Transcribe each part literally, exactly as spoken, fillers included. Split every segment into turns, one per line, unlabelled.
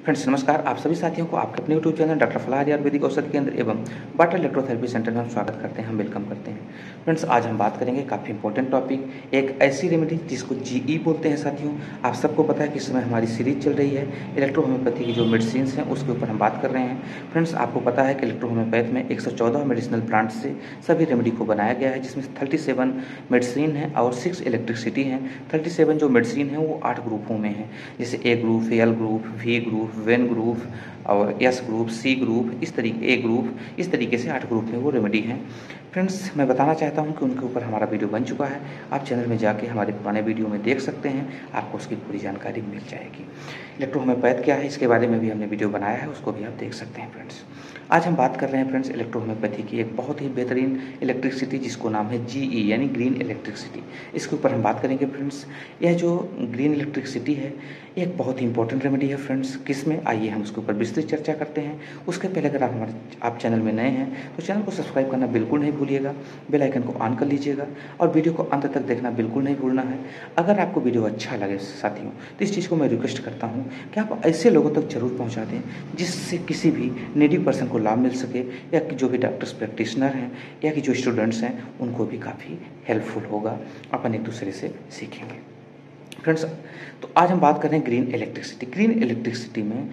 Friends नमस्कार, आप सभी साथियों को आपके अपने YouTube channel doctor Falah Ayurvedic औषधि केंद्र एवं वाटर इलेक्ट्रोथेरेपी सेंटर में हम स्वागत करते हैं, हम वेलकम करते हैं। फ्रेंड्स आज हम बात करेंगे काफ़ी इंपॉर्टेंट टॉपिक, एक ऐसी रेमेडी जिसको जीई बोलते हैं। साथियों आप सबको पता है कि इस समय हमारी सीरीज चल रही है इलेक्ट्रो होम्योपैथी की जो मेडिसिन हैं उसके ऊपर हम बात कर रहे हैं। फ्रेंड्स आपको पता है कि इलेक्ट्रो होम्योपैथ में एक सौ चौदह मेडिसिनल प्लांट से सभी रेमेडी को बनाया गया है, जिसमें थर्टी सेवन मेडिसिन है और सिक्स इलेक्ट्रिसिटी हैं। थर्टी सेवन जो मेडिसिन है वो आठ ग्रुपों में है, जैसे A group, L group, V group, वेन ग्रुप और एस ग्रुप, सी ग्रुप, इस तरीके ए ग्रुप, इस तरीके से आठ ग्रुप में वो रेमेडी हैं। फ्रेंड्स मैं बताना चाहता हूं कि उनके ऊपर हमारा वीडियो बन चुका है, आप चैनल में जाके हमारे पुराने वीडियो में देख सकते हैं, आपको उसकी पूरी जानकारी मिल जाएगी। इलेक्ट्रो होम्योपैथ क्या है इसके बारे में भी हमने वीडियो बनाया है, उसको भी आप देख सकते हैं। फ्रेंड्स आज हम बात कर रहे हैं फ्रेंड्स इलेक्ट्रो होम्योपैथी की एक बहुत ही बेहतरीन इलेक्ट्रिसिटी जिसको नाम है जीई यानी ग्रीन इलेक्ट्रिसिटी, इसके ऊपर हम बात करेंगे। फ्रेंड्स यह जो ग्रीन इलेक्ट्रिसिटी है ये एक बहुत ही इंपॉर्टेंट रेमेडी है। फ्रेंड्स किसमें, आइए हम उसके ऊपर विस्तृत चर्चा करते हैं। उसके पहले अगर आप हमारे आप चैनल में नए हैं तो चैनल को सब्सक्राइब करना बिल्कुल नहीं भूलिएगा, बेल आइकन को ऑन कर लीजिएगा और वीडियो को अंत तक देखना बिल्कुल नहीं भूलना है। अगर आपको वीडियो अच्छा लगे साथियों तो इस चीज़ को मैं रिक्वेस्ट करता हूँ कि आप ऐसे लोगों तक जरूर पहुँचा दें जिससे किसी भी नीडी पर्सन को लाभ मिल सके, या कि जो भी डॉक्टर्स प्रैक्टिशनर हैं या कि जो स्टूडेंट्स हैं उनको भी काफ़ी हेल्पफुल होगा, अपन एक दूसरे से सीखेंगे। फ्रेंड्स तो आज हम बात कर रहे हैं ग्रीन इलेक्ट्रिसिटी। ग्रीन इलेक्ट्रिसिटी में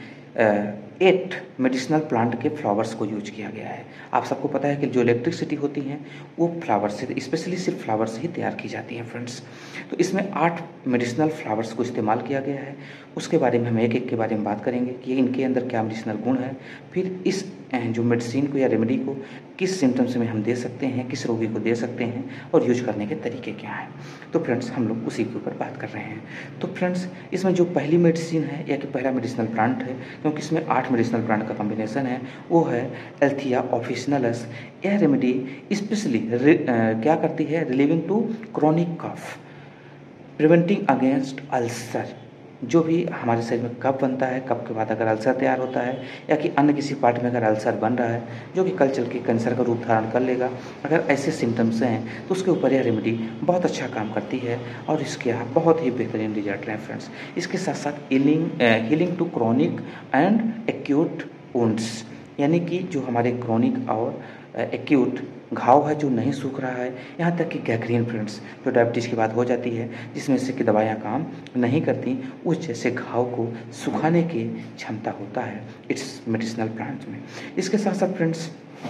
एट मेडिसिनल प्लांट के फ्लावर्स को यूज किया गया है। आप सबको पता है कि जो इलेक्ट्रिसिटी होती है वो फ्लावर से, स्पेशली सिर्फ फ्लावर से ही तैयार की जाती है। फ्रेंड्स तो इसमें आठ मेडिसिनल फ्लावर्स को इस्तेमाल किया गया है, उसके बारे में हम एक एक के बारे में बात करेंगे कि इनके अंदर क्या मेडिसिनल गुण है, फिर इस जो मेडिसिन को या रेमेडी को किस सिम्टम्स में हम दे सकते हैं, किस रोगी को दे सकते हैं और यूज करने के तरीके क्या हैं। तो फ्रेंड्स हम लोग उसी के ऊपर बात कर रहे हैं। तो फ्रेंड्स इसमें जो पहली मेडिसिन है या कि पहला मेडिसिनल प्लांट है, क्योंकि इसमें आठ मेडिसिनल प्लांट का कॉम्बिनेशन है, वो है एल्थिया ऑफिसिनलस। यह रेमेडी स्पेशली क्या करती है, relieving to chronic cough, preventing against ulcer. जो भी हमारे शरीर में कफ बनता है, कफ के बाद अगर अल्सर तैयार होता है या कि अन्य किसी पार्ट में अगर अल्सर बन रहा है जो कि कल चल के कैंसर का रूप धारण कर लेगा, अगर ऐसे सिम्टम्स हैं तो उसके ऊपर यह रेमेडी बहुत अच्छा काम करती है और इसके यहाँ बहुत ही बेहतरीन रिजल्ट रहे फ्रेंड्स। इसके साथ साथ healing healing to chronic and acute wounds, यानी कि जो हमारे क्रॉनिक और एक्यूट घाव है जो नहीं सूख रहा है, यहाँ तक कि गैंग्रीन फ्रेंड्स जो डायबिटीज़ की बात हो जाती है जिसमें से कि दवाइयाँ काम नहीं करती, उस जैसे घाव को सुखाने की क्षमता होता है इस मेडिसिनल प्लांट में। इसके साथ साथ फ्रेंड्स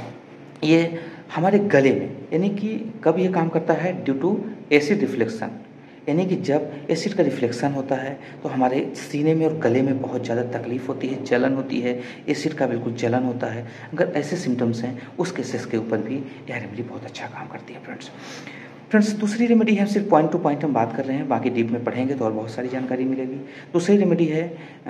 ये हमारे गले में, यानी कि कब ये काम करता है, ड्यू टू एसिड रिफ्लेक्शन, यानी कि जब एसिड का रिफ्लेक्शन होता है तो हमारे सीने में और गले में बहुत ज़्यादा तकलीफ होती है, जलन होती है, एसिड का बिल्कुल जलन होता है। अगर ऐसे सिम्टम्स हैं उस केसेस के ऊपर भी यह रेमेडी बहुत अच्छा काम करती है। फ्रेंड्स फ्रेंड्स दूसरी रेमेडी है, सिर्फ पॉइंट टू पॉइंट हम बात कर रहे हैं, बाकी डीप में पढ़ेंगे तो और बहुत सारी जानकारी मिलेगी। दूसरी रेमेडी है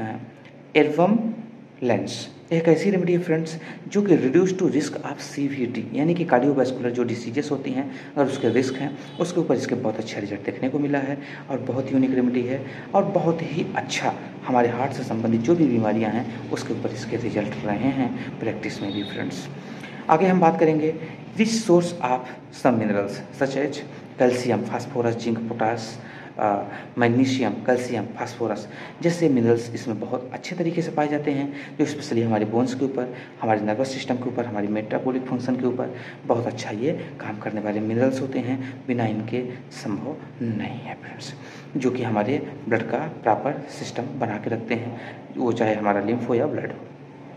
एल्वम लेंस। एक ऐसी रेमेडी है फ्रेंड्स जो कि reduce to risk of CVT, यानी कि कार्डियोवैस्कुलर जो डिसीजेस होती हैं अगर उसके रिस्क हैं उसके ऊपर इसके बहुत अच्छा रिजल्ट देखने को मिला है और बहुत यूनिक रेमेडी है और बहुत ही अच्छा हमारे हार्ट से संबंधित जो भी बीमारियां हैं उसके ऊपर इसके रिजल्ट रहे हैं प्रैक्टिस में भी। फ्रेंड्स आगे हम बात करेंगे rich source of some minerals such as calcium, phosphorus, zinc, potash, magnesium, calcium, phosphorus जैसे मिनरल्स इसमें बहुत अच्छे तरीके से पाए जाते हैं, जो स्पेशली हमारे बोन्स के ऊपर, हमारे नर्वस सिस्टम के ऊपर, हमारी मेटाबॉलिक फंक्शन के ऊपर बहुत अच्छा ये काम करने वाले मिनरल्स होते हैं, बिना इनके संभव नहीं है फ्रेंड्स, जो कि हमारे ब्लड का प्रॉपर सिस्टम बना के रखते हैं, वो चाहे हमारा लिम्फ हो या ब्लड हो।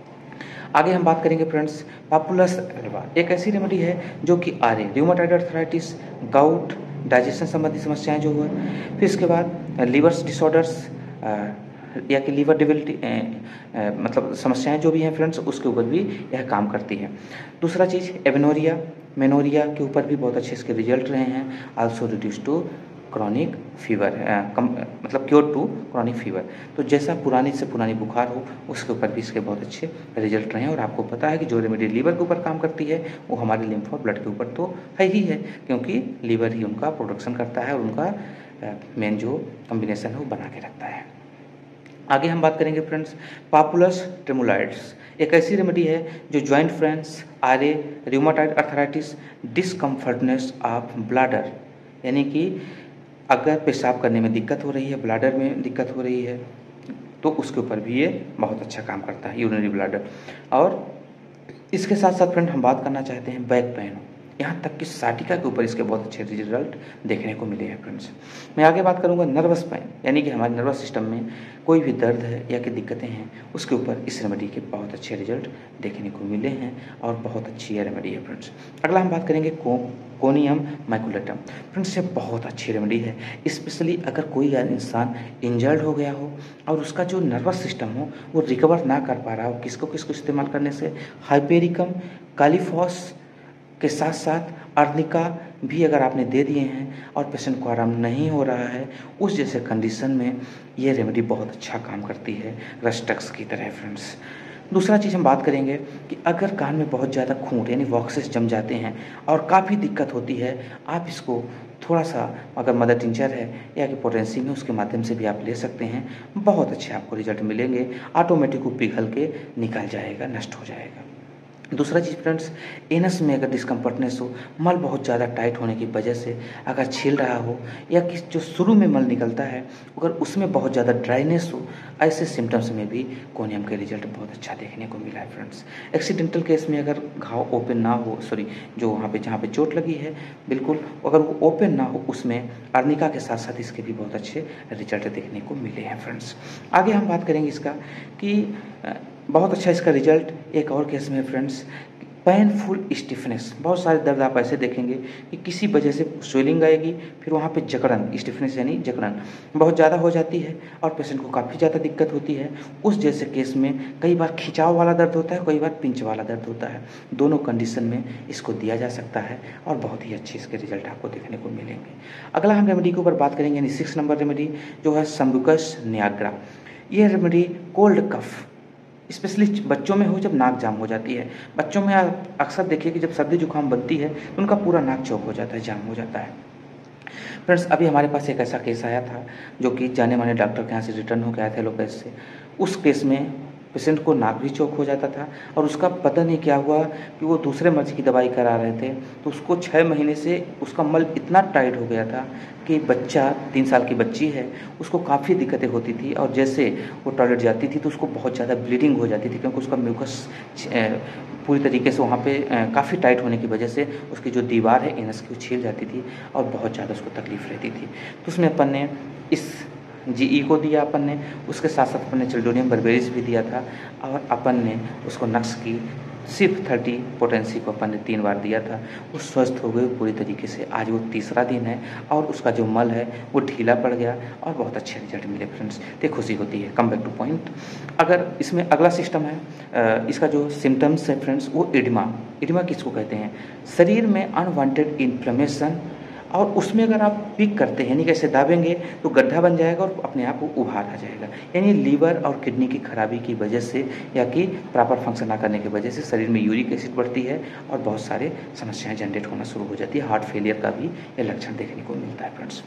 आगे हम बात करेंगे फ्रेंड्स पापुलस एल्वा। एक ऐसी रेमेडी है जो कि R A rheumatoid arthritis, gout, digestion संबंधी समस्याएं जो हुए, फिर इसके बाद लीवर्स डिसऑर्डर्स या कि लीवर डिबिलिटी मतलब समस्याएं जो भी हैं फ्रेंड्स उसके ऊपर भी यह काम करती है। दूसरा चीज़ एवेनोरिया, मेनोरिया के ऊपर भी बहुत अच्छे इसके रिजल्ट रहे हैं। Also reduce to chronic fever, मतलब क्योर टू क्रॉनिक फीवर, तो जैसा पुरानी से पुरानी बुखार हो उसके ऊपर भी इसके बहुत अच्छे रिजल्ट रहे हैं। और आपको पता है कि जो रेमेडी लीवर के ऊपर काम करती है वो हमारे लिम्फ और ब्लड के ऊपर तो है ही है, क्योंकि लीवर ही उनका प्रोडक्शन करता है और उनका मेन जो कॉम्बिनेशन है वो बना के रखता है। आगे हम बात करेंगे फ्रेंड्स पापुलस ट्रेमुलाइड्स। एक ऐसी रेमेडी है जो joint friends, R A rheumatoid arthritis, discomfortness of bladder, यानी कि अगर पेशाब करने में दिक्कत हो रही है, ब्लैडर में दिक्कत हो रही है, तो उसके ऊपर भी ये बहुत अच्छा काम करता है, यूरिनरी ब्लैडर। और इसके साथ साथ फ्रेंड हम बात करना चाहते हैं बैक पेन, यहाँ तक कि साटिका के ऊपर इसके बहुत अच्छे रिजल्ट देखने को मिले हैं फ्रेंड्स। मैं आगे बात करूँगा नर्वस पेन, यानी कि हमारे नर्वस सिस्टम में कोई भी दर्द है या कि दिक्कतें हैं, उसके ऊपर इस रेमेडी के बहुत अच्छे रिजल्ट देखने को मिले हैं और बहुत अच्छी ये रेमेडी है फ्रेंड्स। अगला हम बात करेंगे को कोनियम मैकुलेटम। फ्रेंड्स ये बहुत अच्छी रेमेडी है, स्पेशली अगर कोई इंसान इंजर्ड हो गया हो और उसका जो नर्वस सिस्टम हो वो रिकवर ना कर पा रहा हो, किसको किसको इस्तेमाल करने से, हाइपेरिकम, कालीफॉस के साथ साथ अर्निका भी अगर आपने दे दिए हैं और पेशेंट को आराम नहीं हो रहा है, उस जैसे कंडीशन में ये रेमेडी बहुत अच्छा काम करती है रस्टक्स की तरह फ्रेंड्स। दूसरा चीज़ हम बात करेंगे कि अगर कान में बहुत ज़्यादा खूंट यानी वॉक्सेस जम जाते हैं और काफ़ी दिक्कत होती है, आप इसको थोड़ा सा अगर मदर टिंचर है या कि पोटेंसी में उसके माध्यम से भी आप ले सकते हैं, बहुत अच्छे आपको रिजल्ट मिलेंगे, ऑटोमेटिक वो पिघल के निकल जाएगा, नष्ट हो जाएगा। दूसरा चीज़ फ्रेंड्स, एनस में अगर डिस्कम्फर्टनेस हो, मल बहुत ज़्यादा टाइट होने की वजह से अगर छील रहा हो या कि जो शुरू में मल निकलता है अगर उसमें बहुत ज़्यादा ड्राइनेस हो, ऐसे सिम्टम्स में भी कोनियम के रिजल्ट बहुत अच्छा देखने को मिला है फ्रेंड्स। एक्सीडेंटल केस में अगर घाव ओपन ना हो, सॉरी जो वहाँ पे जहाँ पे चोट लगी है बिल्कुल अगर वो ओपन ना हो, उसमें अर्निका के साथ साथ इसके भी बहुत अच्छे रिजल्ट देखने को मिले हैं फ्रेंड्स। आगे हम बात करेंगे इसका कि बहुत अच्छा इसका रिजल्ट एक और केस में है फ्रेंड्स, पेनफुल स्टिफनेस। बहुत सारे दर्द आप ऐसे देखेंगे कि किसी वजह से स्वेलिंग आएगी, फिर वहाँ पे जकड़न, स्टिफनेस यानी जकड़न बहुत ज़्यादा हो जाती है और पेशेंट को काफ़ी ज़्यादा दिक्कत होती है। उस जैसे केस में कई बार खिंचाव वाला दर्द होता है, कई बार पिंच वाला दर्द होता है। दोनों कंडीशन में इसको दिया जा सकता है और बहुत ही अच्छे इसके रिजल्ट आपको देखने को मिलेंगे। अगला हम रेमेडी के ऊपर बात करेंगे, यानी सिक्स नंबर रेमेडी जो है सम्बुकस नियाग्रा। यह रेमेडी कोल्ड कफ स्पेशली बच्चों में हो जब नाक जाम हो जाती है। बच्चों में आप अक्सर देखिए कि जब सर्दी जुकाम बनती है तो उनका पूरा नाक चौक हो जाता है, जाम हो जाता है। फ्रेंड्स अभी हमारे पास एक ऐसा केस आया था जो कि जाने माने डॉक्टर के यहाँ से रिटर्न होकर आया था एलोपैथ से। उस केस में पेशेंट को नाक भी चौक हो जाता था और उसका पता नहीं क्या हुआ कि वो दूसरे मर्ज की दवाई करा रहे थे, तो उसको छः महीने से उसका मल इतना टाइट हो गया था कि बच्चा, तीन साल की बच्ची है, उसको काफ़ी दिक्कतें होती थी और जैसे वो टॉयलेट जाती थी तो उसको बहुत ज़्यादा ब्लीडिंग हो जाती थी, क्योंकि उसका म्यूकस पूरी तरीके से वहाँ पे काफ़ी टाइट होने की वजह से उसकी जो दीवार है एनस की वो छील जाती थी और बहुत ज़्यादा उसको तकलीफ रहती थी। तो उसमें अपन ने इस जीई को दिया अपन ने, उसके साथ साथ अपन ने चिल्डोनियम बर्बेरिस भी दिया था और अपन ने उसको नक्स की सिर्फ थर्टी पोटेंसी को अपन ने तीन बार दिया था। वो स्वस्थ हो गए पूरी तरीके से। आज वो तीसरा दिन है और उसका जो मल है वो ढीला पड़ गया और बहुत अच्छे रिजल्ट मिले फ्रेंड्स। तो खुशी होती है। कम बैक टू पॉइंट, अगर इसमें अगला सिस्टम है, इसका जो सिम्टम्स है फ्रेंड्स वो एडिमा। एडिमा किसको कहते हैं? शरीर में अनवांटेड इन्फ्लेमेशन, और उसमें अगर आप पिक करते हैं यानी कैसे दाबेंगे तो गड्ढा बन जाएगा और अपने आप वो उभार आ जाएगा। यानी लीवर और किडनी की खराबी की वजह से या कि प्रॉपर फंक्शन ना करने की वजह से शरीर में यूरिक एसिड बढ़ती है और बहुत सारे समस्याएं जनरेट होना शुरू हो जाती है। हार्ट फेलियर का भी ये लक्षण देखने को मिलता है फ्रेंड्स।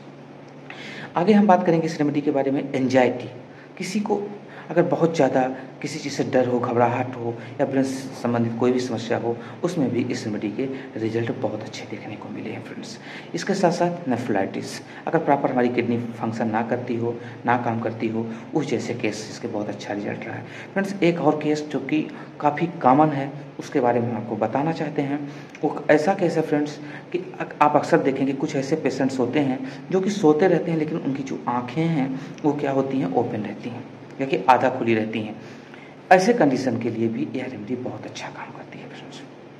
आगे हम बात करेंगे इस रेमेडी के बारे में। एंजाइटी, किसी को अगर बहुत ज़्यादा किसी चीज़ से डर हो, घबराहट हो या ब्रेन संबंधित कोई भी समस्या हो, उसमें भी इस रेमेडी के रिजल्ट बहुत अच्छे देखने को मिले हैं फ्रेंड्स। इसके साथ साथ नेफ्राइटिस, अगर प्रॉपर हमारी किडनी फंक्शन ना करती हो, ना काम करती हो, उस जैसे केस इसके बहुत अच्छा रिजल्ट रहा है फ्रेंड्स। एक और केस जो कि काफ़ी कॉमन है उसके बारे में हम आपको बताना चाहते हैं। वो ऐसा केस है फ्रेंड्स कि आप अक्सर देखेंगे कुछ ऐसे पेशेंट्स होते हैं जो कि सोते रहते हैं लेकिन उनकी जो आँखें हैं वो क्या होती हैं, ओपन रहती हैं या कि आधा खुली रहती हैं। ऐसे कंडीशन के लिए भी यह रेमेडी बहुत अच्छा काम करती है फ्रेंड्स।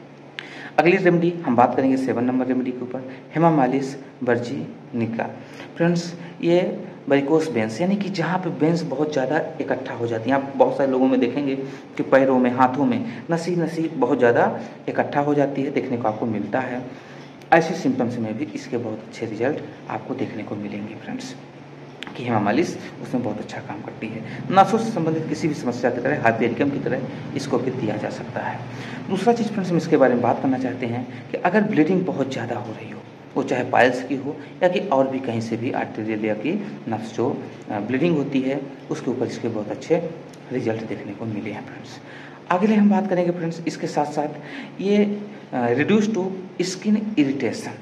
अगली रेमेडी हम बात करेंगे सेवन नंबर रेमेडी के ऊपर, हेमामालिस वर्जिनिका। फ्रेंड्स ये वेरिकोस वेंस यानी कि जहाँ पे वेंस बहुत ज़्यादा इकट्ठा हो जाती हैं, आप बहुत सारे लोगों में देखेंगे कि पैरों में, हाथों में नसी नसी बहुत ज़्यादा इकट्ठा हो जाती है, देखने को आपको मिलता है। ऐसे सिम्टम्स में भी इसके बहुत अच्छे रिजल्ट आपको देखने को मिलेंगे फ्रेंड्स कि हेमामालिस उसमें बहुत अच्छा काम करती है। नसों से संबंधित किसी भी समस्या की तरह, हाइपेरिकम की तरह इसको भी दिया जा सकता है। दूसरा चीज़ फ्रेंड्स हम इसके बारे में बात करना चाहते हैं कि अगर ब्लीडिंग बहुत ज़्यादा हो रही हो, वो चाहे पाइल्स की हो या कि और भी कहीं से भी आर्टेरियल या कि नस जो ब्लीडिंग होती है उसके ऊपर इसके बहुत अच्छे रिजल्ट देखने को मिले हैं फ्रेंड्स। अगले हम बात करेंगे फ्रेंड्स इसके साथ साथ ये reduce to skin irritation,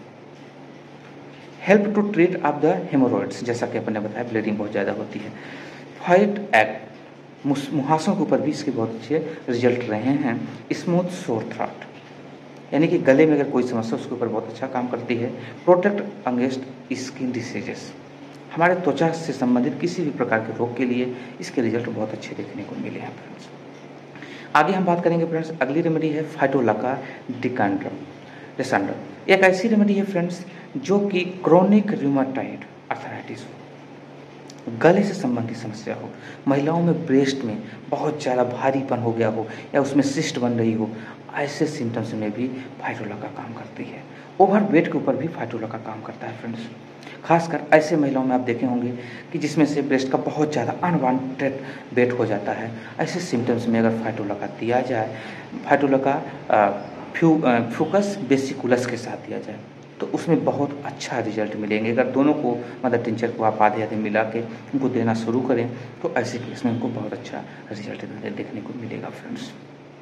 help to treat of the haemorrhoids, जैसा कि अपन ने बताया ब्लीडिंग बहुत ज़्यादा होती है। फाइट एक्ट मुहासों के ऊपर भी इसके बहुत अच्छे रिजल्ट रहे हैं। स्मूथ सोर थ्रोट, यानी कि गले में अगर कोई समस्या उसके ऊपर बहुत अच्छा काम करती है। प्रोटेक्ट अगेंस्ट स्किन डिसीजेस, हमारे त्वचा से संबंधित किसी भी प्रकार के रोग के लिए इसके रिजल्ट बहुत अच्छे देखने को मिले हैं फ्रेंड्स। आगे हम बात करेंगे फ्रेंड्स, अगली रेमेडी है फाइटोलका डिकांड्रम डेसांड्रम। एक ऐसी रेमेडी है फ्रेंड्स जो कि क्रोनिक रूमेटॉइड अर्थराइटिस हो, गले से संबंधित समस्या हो, महिलाओं में ब्रेस्ट में बहुत ज़्यादा भारीपन हो गया हो या उसमें सिस्ट बन रही हो, ऐसे सिम्टम्स में भी फाइटोलका काम करती है। ओवर वेट के ऊपर भी फाइटोलका काम करता है फ्रेंड्स। खासकर ऐसे महिलाओं में आप देखे होंगे कि जिसमें से ब्रेस्ट का बहुत ज़्यादा अनवांटेड वेट हो जाता है, ऐसे सिम्टम्स में अगर फाइटोलका दिया जाए, फाइटोलका फ्यू फ्यूकस बेसिकुलस के साथ दिया जाए तो उसमें बहुत अच्छा रिजल्ट मिलेंगे। अगर दोनों को मदर टिंचर को आप आधे आधे मिला के उनको देना शुरू करें तो ऐसे केस में उनको बहुत अच्छा रिजल्ट देखने को मिलेगा फ्रेंड्स।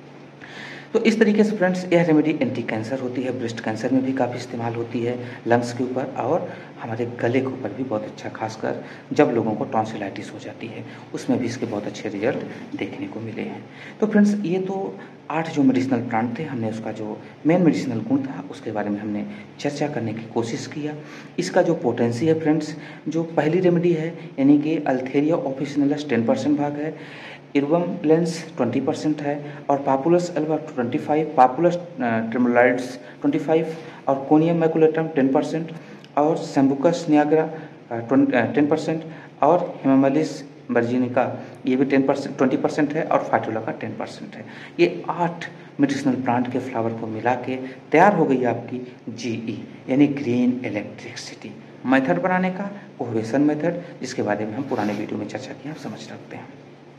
तो इस तरीके से फ्रेंड्स यह रेमेडी एंटी कैंसर होती है, ब्रेस्ट कैंसर में भी काफ़ी इस्तेमाल होती है, लंग्स के ऊपर और हमारे गले के ऊपर भी बहुत अच्छा, खासकर जब लोगों को टॉन्सिलाइटिस हो जाती है उसमें भी इसके बहुत अच्छे रिजल्ट देखने को मिले हैं। तो फ्रेंड्स ये तो आठ जो मेडिसिनल प्लांट थे, हमने उसका जो मेन मेडिसिनल गुण था उसके बारे में हमने चर्चा करने की कोशिश किया। इसका जो पोटेंसी है फ्रेंड्स, जो पहली रेमेडी है यानी कि अल्थेरिया ऑफिसिनलस टेन परसेंट भाग है, इर्बम लेंस ट्वेंटी परसेंट है और populus alba twenty five, populus tremuloides twenty five और कोनियम मैकुलेटम टेन परसेंट और सेम्बुकस नियाग्रा टेन परसेंट और हेमामेलिस वर्जिनिका ये भी टेन परसेंट ट्वेंटी परसेंट है और फाइटोलका टेन परसेंट है। ये आठ मेडिसिनल प्लांट के फ्लावर को मिला के तैयार हो गई आपकी जीई यानी ग्रीन इलेक्ट्रिसिटी। मेथड बनाने का कोहेशन मेथड, जिसके बारे में हम पुराने वीडियो में चर्चा की, आप समझ सकते हैं।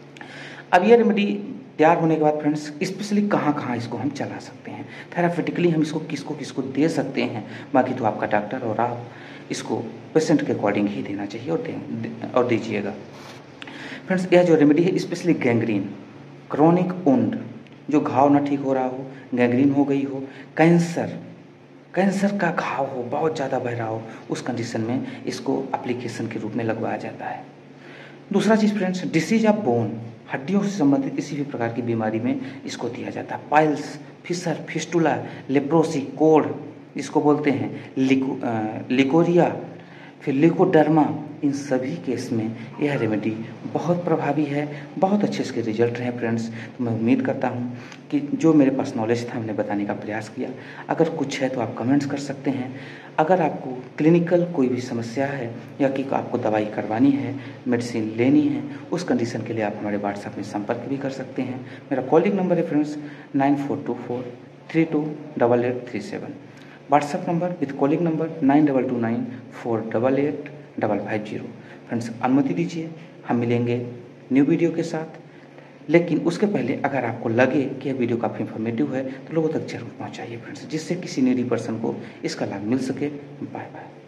अब ये रेमेडी तैयार होने के बाद फ्रेंड्स स्पेशली कहाँ कहाँ इसको हम चला सकते हैं, थेरापेटिकली हम इसको किसको किसको दे सकते हैं, बाकी तो आपका डॉक्टर और आप इसको पेशेंट के अकॉर्डिंग ही देना चाहिए और दे और दीजिएगा। फ्रेंड्स यह जो रेमेडी है स्पेशली गैंग्रीन, क्रोनिक वुंड, जो घाव ना ठीक हो रहा हो, गैंग्रीन हो गई हो, कैंसर कैंसर का घाव हो, बहुत ज़्यादा बह रहा हो, उस कंडीशन में इसको एप्लीकेशन के रूप में लगवाया जाता है। दूसरा चीज़ फ्रेंड्स, डिसीज ऑफ बोन, हड्डियों से संबंधित किसी भी प्रकार की बीमारी में इसको दिया जाता है। पाइल्स, फिसर, फिस्टुला, लेप्रोसी, कोढ़ इसको बोलते हैं, लिको लिकोरिया, फिर लिकोडर्मा, इन सभी केस में यह रेमेडी बहुत प्रभावी है, बहुत अच्छे इसके रिजल्ट रहे फ्रेंड्स। तो मैं उम्मीद करता हूँ कि जो मेरे पास नॉलेज था हमने बताने का प्रयास किया। अगर कुछ है तो आप कमेंट्स कर सकते हैं। अगर आपको क्लिनिकल कोई भी समस्या है या कि आपको दवाई करवानी है, मेडिसिन लेनी है, उस कंडीशन के लिए आप हमारे व्हाट्सएप में संपर्क भी कर सकते हैं। मेरा कॉलिंग नंबर है friends nine four two four three two double eight three seven. WhatsApp number with calling number nine double two nine four double eight double five zero. Friends अनुमति दीजिए, हम मिलेंगे न्यू वीडियो के साथ, लेकिन उसके पहले अगर आपको लगे कि यह वीडियो काफ़ी इन्फॉर्मेटिव है तो लोगों तक जरूर पहुंचाइए फ्रेंड्स, जिससे किसी नीडी पर्सन को इसका लाभ मिल सके। Bye bye.